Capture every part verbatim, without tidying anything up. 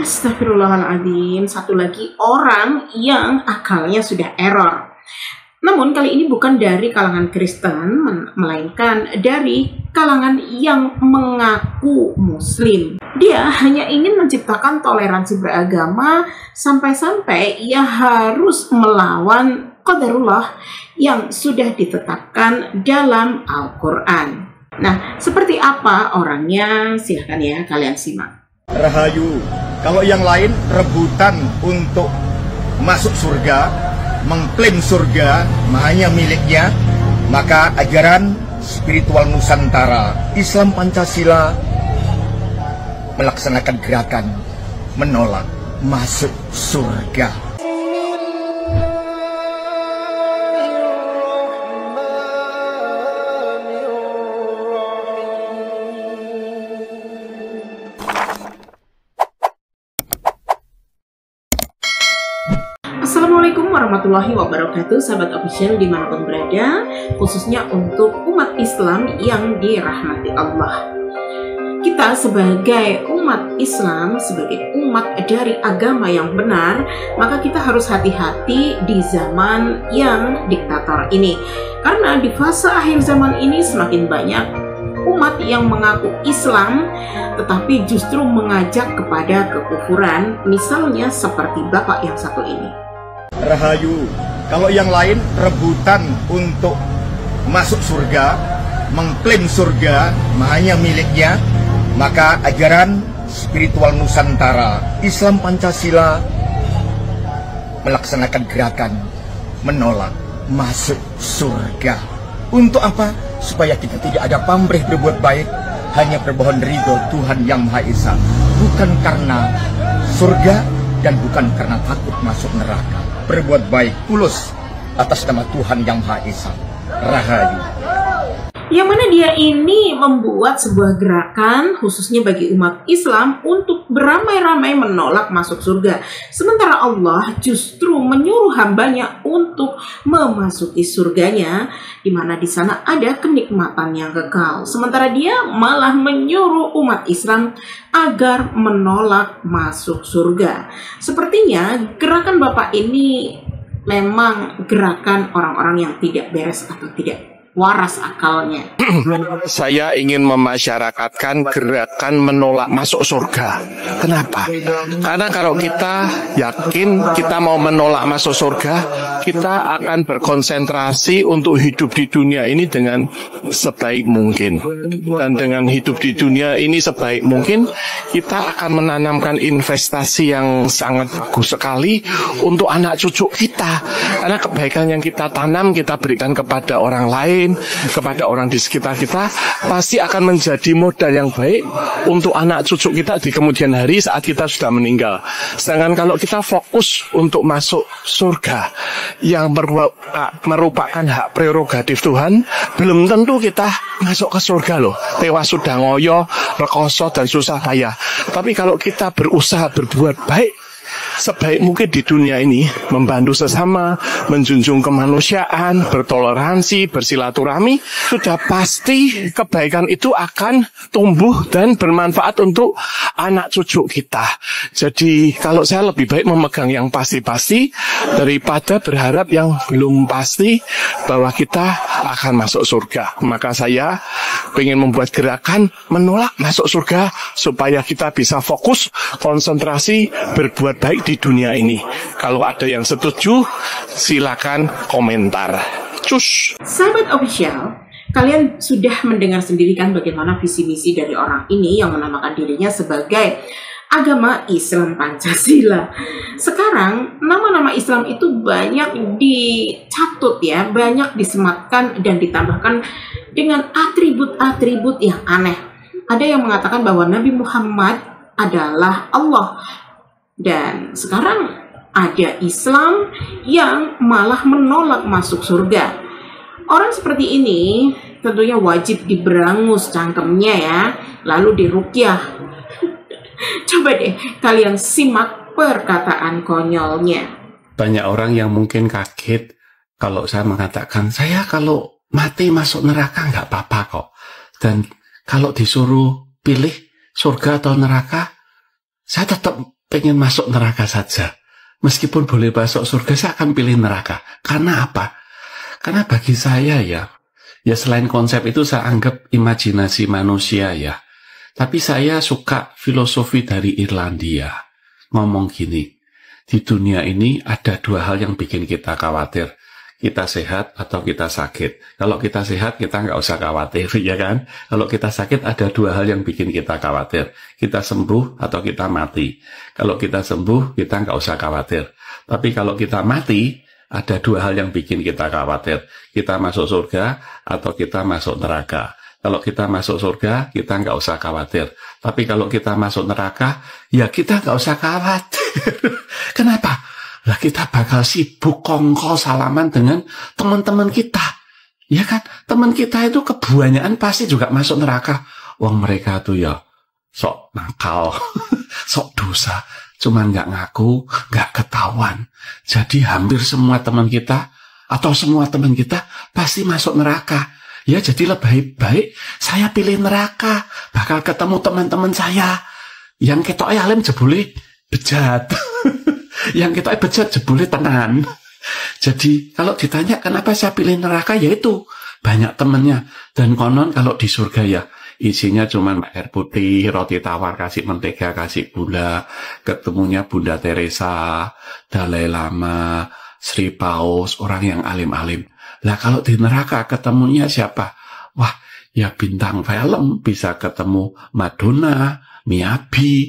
Astagfirullahaladzim, satu lagi orang yang akalnya sudah error. Namun kali ini bukan dari kalangan Kristen, melainkan dari kalangan yang mengaku Muslim. Dia hanya ingin menciptakan toleransi beragama sampai-sampai ia harus melawan qadarullah yang sudah ditetapkan dalam Al-Quran. Nah, seperti apa orangnya? Silahkan ya kalian simak. Rahayu, kalau yang lain rebutan untuk masuk surga, mengklaim surga hanya miliknya, maka ajaran spiritual Nusantara Islam Pancasila melaksanakan gerakan menolak masuk surga. Assalamualaikum warahmatullahi wabarakatuh, sahabat official dimanapun berada, khususnya untuk umat Islam yang dirahmati Allah. Kita sebagai umat Islam, sebagai umat dari agama yang benar, maka kita harus hati-hati di zaman yang diktator ini. Karena di fase akhir zaman ini semakin banyak umat yang mengaku Islam tetapi justru mengajak kepada kekufuran, misalnya seperti bapak yang satu ini. Rahayu, kalau yang lain rebutan untuk masuk surga, mengklaim surga hanya miliknya, maka ajaran spiritual Nusantara Islam Pancasila melaksanakan gerakan menolak masuk surga. Untuk apa? Supaya kita tidak ada pamrih berbuat baik, hanya berbohong ridho Tuhan Yang Maha Esa, bukan karena surga dan bukan karena takut masuk neraka. Berbuat baik tulus atas nama Tuhan Yang Maha Esa. Rahayu. Yang mana dia ini membuat sebuah gerakan khususnya bagi umat Islam untuk beramai-ramai menolak masuk surga. Sementara Allah justru menyuruh hambanya untuk memasuki surganya, di mana di sana ada kenikmatan yang kekal. Sementara dia malah menyuruh umat Islam agar menolak masuk surga. Sepertinya gerakan Bapak ini memang gerakan orang-orang yang tidak beres atau tidak waras akalnya. Saya ingin memasyarakatkan gerakan menolak masuk surga. Kenapa? Karena kalau kita yakin kita mau menolak masuk surga, kita akan berkonsentrasi untuk hidup di dunia ini dengan sebaik mungkin. Dan dengan hidup di dunia ini sebaik mungkin, kita akan menanamkan investasi yang sangat bagus sekali untuk anak cucu kita. Karena kebaikan yang kita tanam, kita berikan kepada orang lain, kepada orang di sekitar kita, pasti akan menjadi modal yang baik untuk anak cucu kita di kemudian hari saat kita sudah meninggal. Sedangkan kalau kita fokus untuk masuk surga yang merupakan hak prerogatif Tuhan, belum tentu kita masuk ke surga loh. Tewas sudah ngoyo, rekoso dan susah payah. Tapi kalau kita berusaha berbuat baik sebaik mungkin di dunia ini, membantu sesama, menjunjung kemanusiaan, bertoleransi, bersilaturahmi, sudah pasti kebaikan itu akan tumbuh dan bermanfaat untuk anak cucu kita. Jadi kalau saya lebih baik memegang yang pasti-pasti daripada berharap yang belum pasti bahwa kita akan masuk surga. Maka saya ingin membuat gerakan menolak masuk surga supaya kita bisa fokus, konsentrasi, berbuat baik di dunia ini. Kalau ada yang setuju, silakan komentar. Cus. Sahabat official, kalian sudah mendengar sendiri kan bagaimana visi misi dari orang ini yang menamakan dirinya sebagai agama Islam Pancasila. Sekarang nama-nama Islam itu banyak dicatut ya, banyak disematkan dan ditambahkan dengan atribut-atribut yang aneh. Ada yang mengatakan bahwa Nabi Muhammad adalah Allah. Dan sekarang ada Islam yang malah menolak masuk surga. Orang seperti ini tentunya wajib diberangus cangkemnya ya, lalu diruqyah. Coba deh kalian simak perkataan konyolnya. Banyak orang yang mungkin kaget kalau saya mengatakan, saya kalau mati masuk neraka nggak apa-apa kok. Dan kalau disuruh pilih surga atau neraka, saya tetap pengen masuk neraka saja. Meskipun boleh masuk surga, saya akan pilih neraka. Karena apa? Karena bagi saya ya, ya selain konsep itu saya anggap imajinasi manusia ya. Tapi saya suka filosofi dari Irlandia. Ngomong gini, di dunia ini ada dua hal yang bikin kita khawatir. Kita sehat atau kita sakit. Kalau kita sehat, kita nggak usah khawatir, ya kan? Kalau kita sakit, ada dua hal yang bikin kita khawatir. Kita sembuh atau kita mati. Kalau kita sembuh, kita nggak usah khawatir. Tapi kalau kita mati, ada dua hal yang bikin kita khawatir. Kita masuk surga atau kita masuk neraka. Kalau kita masuk surga, kita nggak usah khawatir. Tapi kalau kita masuk neraka, ya kita nggak usah khawatir. Kenapa? Lah kita bakal sibuk kongko salaman dengan teman-teman kita. Ya kan? Teman kita itu kebanyakan pasti juga masuk neraka. Wong mereka tuh ya sok nakal, sok dosa. Cuman nggak ngaku, nggak ketahuan. Jadi hampir semua teman kita atau semua teman kita pasti masuk neraka. Ya jadi lebih baik saya pilih neraka. Bakal ketemu teman-teman saya. Yang ketok alim jebule bejat. Yang kita bejat jebule tenan. Jadi kalau ditanya kenapa saya pilih neraka, yaitu banyak temennya. Dan konon kalau di surga ya isinya cuma air putih, roti tawar, kasih mentega, kasih gula. Ketemunya Bunda Teresa, Dalai Lama, Sri Paus, orang yang alim-alim. Lah kalau di neraka ketemunya siapa? Wah, ya bintang film, bisa ketemu Madonna, Miyabi.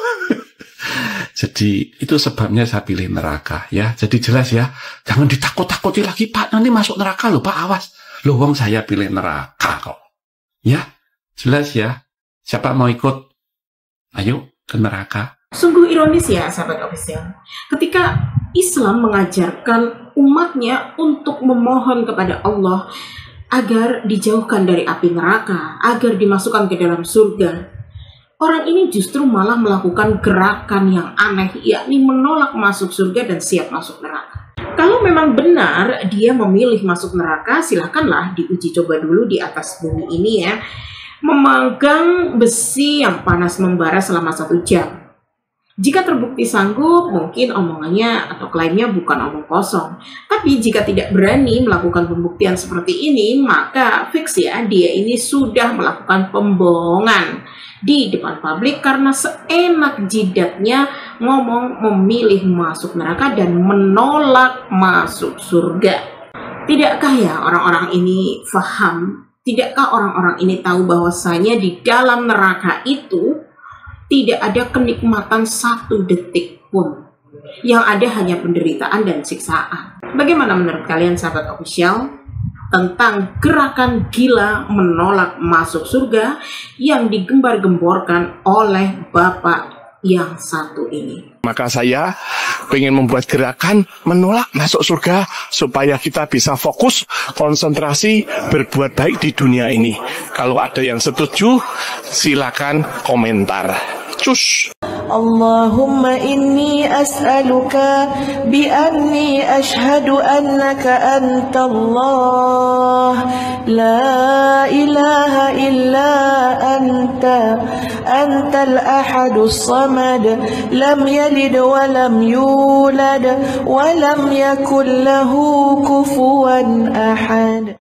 Jadi itu sebabnya saya pilih neraka ya. Jadi jelas ya, jangan ditakut-takuti lagi Pak, nanti masuk neraka loh Pak, awas. Loh wong saya pilih neraka kok. Ya, jelas ya. Siapa mau ikut? Ayo ke neraka. Sungguh ironis ya sahabat official. Ketika Islam mengajarkan umatnya untuk memohon kepada Allah agar dijauhkan dari api neraka, agar dimasukkan ke dalam surga, orang ini justru malah melakukan gerakan yang aneh, yakni menolak masuk surga dan siap masuk neraka. Kalau memang benar dia memilih masuk neraka, silakanlah diuji coba dulu di atas bumi ini ya. Memegang besi yang panas membara selama satu jam. Jika terbukti sanggup, mungkin omongannya atau klaimnya bukan omong kosong. Tapi jika tidak berani melakukan pembuktian seperti ini, maka fix ya, dia ini sudah melakukan pembohongan di depan publik karena seenak jidatnya ngomong memilih masuk neraka dan menolak masuk surga. Tidakkah ya orang-orang ini paham? Tidakkah orang-orang ini tahu bahwasanya di dalam neraka itu tidak ada kenikmatan satu detik pun. Yang ada hanya penderitaan dan siksaan. Bagaimana menurut kalian sahabat official tentang gerakan gila menolak masuk surga yang digembar-gemborkan oleh Bapak yang satu ini? Maka saya ingin membuat gerakan menolak masuk surga supaya kita bisa fokus, konsentrasi, berbuat baik di dunia ini. Kalau ada yang setuju, silakan komentar. Cus. Allahumma inni as'aluka bi anni ashhadu annaka antallah la ilaha illa anta antal ahadus samad lam yalid wa lam yulad wa lam yakul lahu kufuwan ahad.